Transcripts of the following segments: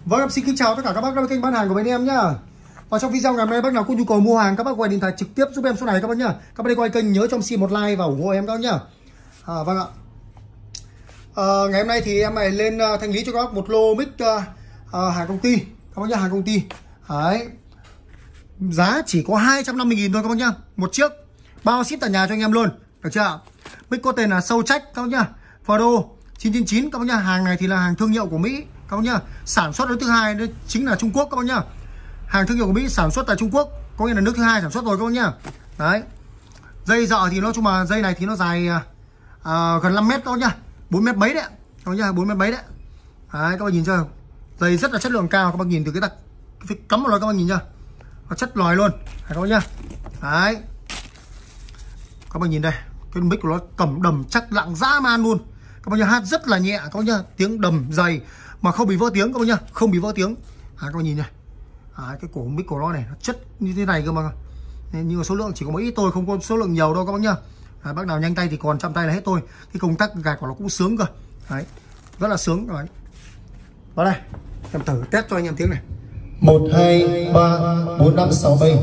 Vâng, em xin kính chào tất cả các bác trong kênh bán hàng của bên em nhá. Và trong video ngày hôm nay bác nào có nhu cầu mua hàng, các bác gọi điện thoại trực tiếp giúp em số này các bác nhá. Các bác đi quay kênh nhớ cho em xin một like và ủng hộ em các bác nhá. Vâng ạ. Ngày hôm nay thì em lại lên thanh lý cho các bác một lô mic hàng công ty các bác nhá, hàng công ty. Đấy. Giá chỉ có 250.000 thôi các bác nhá. Một chiếc bao ship tại nhà cho anh em luôn, được chưa? Mic có tên là Sâu Trách các bác nhá. Fado 999 các bác nhá. Hàng này thì là hàng thương hiệu của Mỹ các bác nhá. Sản xuất nước thứ hai đó chính là Trung Quốc các bác nhá. Hàng thương hiệu của Mỹ sản xuất tại Trung Quốc, có nghĩa là nước thứ hai sản xuất rồi các bác nhá. Đấy. Dây dợ thì nói chung là dây này thì nó dài gần 5 mét các bác nhá. 4 mét mấy đấy các bác nhá, 4 mét mấy đấy. Đấy, các bác nhìn chưa? Dây rất là chất lượng cao, các bác nhìn từ cái cắm vào rồi các bác nhìn chưa? Nó chất lòi luôn. Đấy, các bác nhá. Đấy. Các bác nhìn đây, cái mic của nó cầm đầm chắc nặng dã man luôn. Các bác nhá, hát rất là nhẹ các bác nhá, tiếng đầm dày mà không bị vỡ tiếng các bác nhá, không bị vỡ tiếng. Các bác nhìn này. Cái cổ mic của nó này nó chất như thế này cơ mà. Nhưng mà số lượng chỉ có một ít thôi, không có số lượng nhiều đâu các bác nhá. Bác nào nhanh tay thì còn chậm tay là hết thôi. Cái công tắc gạt của nó cũng sướng cơ. Đấy. Rất là sướng các bạn. Vào đây, em thử test cho anh em tiếng này. 1 2 3 4 5 6 7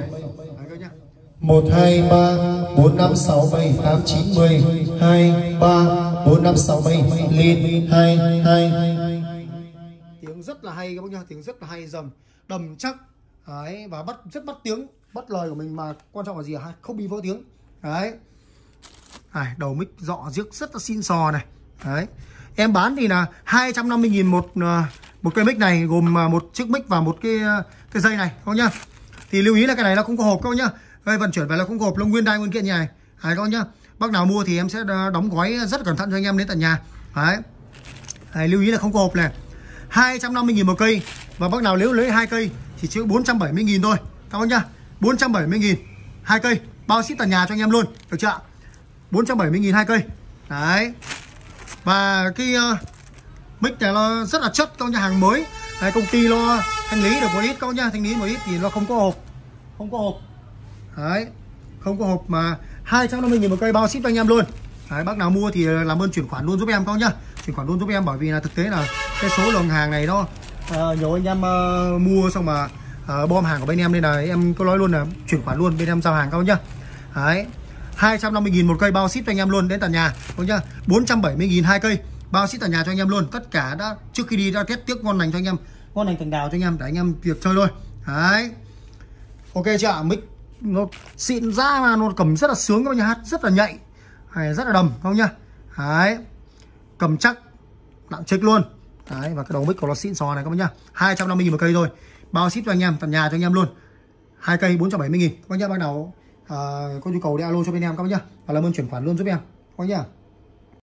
1 2 3 4 5 6 7 8 9 10 2 3 4 5 6 7 lên 2 2. Tiếng rất là hay các bác nhá, tiếng rất là hay, dầm đầm chắc. Đấy, và rất bắt tiếng, bắt lời của mình mà quan trọng là gì hả? Không bị vỡ tiếng. Đấy. Này, đầu mic dọ giếc rất là xịn sò này. Đấy. Em bán thì là 250.000 một cây mic này, gồm một chiếc mic và một cái dây này các bác nhá. Thì lưu ý là cái này nó không có hộp các bác nhá. Đây, vận chuyển về là không có hộp, nó nguyên đai nguyên kiện như này. Đấy các bác nhá. Bác nào mua thì em sẽ đóng gói rất cẩn thận cho anh em đến tận nhà. Đấy. Đấy, lưu ý là không có hộp này. 250.000 một cây. Và bác nào nếu lấy 2 cây thì chỉ 470.000 thôi các bác nhá. 470.000 2 cây, bao ship tận nhà cho anh em luôn, được chưa ạ? 470.000 2 cây. Đấy. Và cái mic này nó rất là chất các bác nhá, hàng mới. Đấy, công ty nó thanh lý được một ít các bác nhá, thanh lý một ít thì nó không có hộp. Không có hộp. Đấy. Không có hộp mà 250.000 một cây, bao ship cho anh em luôn. Đấy, bác nào mua thì làm ơn chuyển khoản luôn giúp em các bác nhá. Chuyển khoản luôn giúp em, bởi vì là thực tế là cái số lượng hàng này nó nhiều anh em mua xong mà bom hàng của bên em, nên là em có nói luôn là chuyển khoản luôn, bên em giao hàng các bác nhá. Đấy. 250.000 một cây, bao ship cho anh em luôn đến tận nhà các bác nhá. 470.000 2 cây, bao ship tận nhà cho anh em luôn. Tất cả đã trước khi đi đã test tiếc ngon lành cho anh em, ngon lành cành đào cho anh em để anh em việc chơi thôi. Đấy. Ok chưa ạ? Mic nó xịn ra mà nó cầm rất là sướng các bác nhá, hát rất là nhạy. Đấy, rất là đầm không nhá. Đấy. Cầm chắc nặng trịch luôn. Đấy, và cái đầu mic của nó xịn sò này các bác nhá. 250.000 một cây thôi, bao ship cho anh em tận nhà cho anh em luôn. 2 cây 470.000 các bác nhá. Bác nào có nhu cầu đi alo cho bên em các bác nhá, và làm ơn chuyển khoản luôn giúp em các bác nhá.